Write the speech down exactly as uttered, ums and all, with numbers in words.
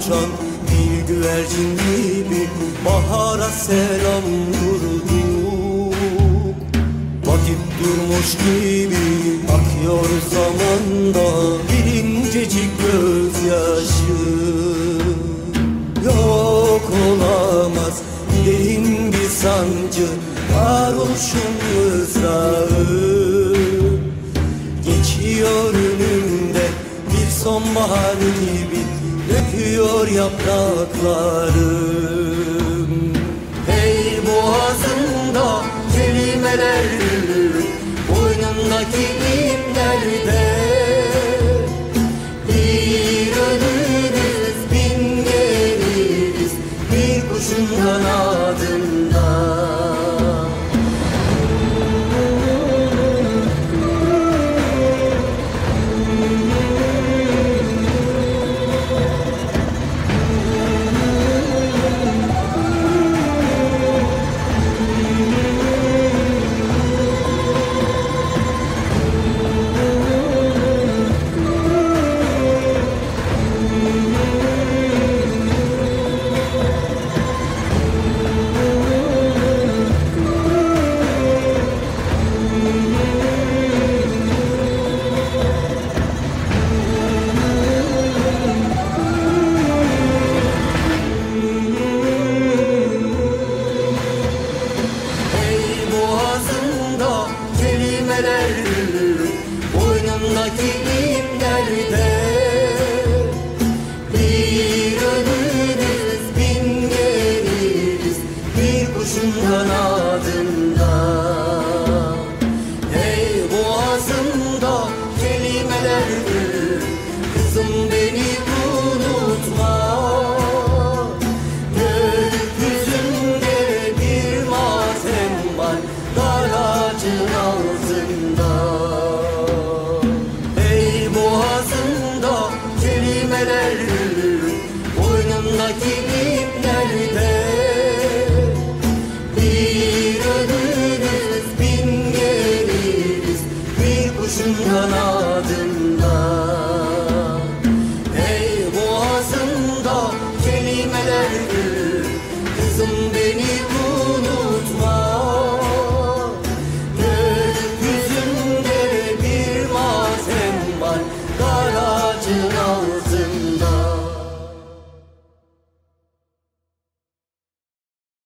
uçan bir güvercin gibi bahara selam vurduk. Vakit durmuş gibi akıyor zamanda bir incecik gözyaşı. Yok olamaz derin bir sancı varoluşun mızrağı. Geçiyor önümde bir sonbahar gibi döküyor yapraklarım. Hey boğazımda kelimeler, boynumdaki iplerde bir ölürüz bin geliriz bir kuşun kanadında. Boynumdaki iplerde bir ölürüz bin geliriz bir kuşun kanadında. Hey boğazımda kelimeler, kızım beni unutma. Gökyüzünde bir matem var dar ağacın altında. Boynumdaki iplerde bir ölürüz bin geliriz bir kuşun kanadında.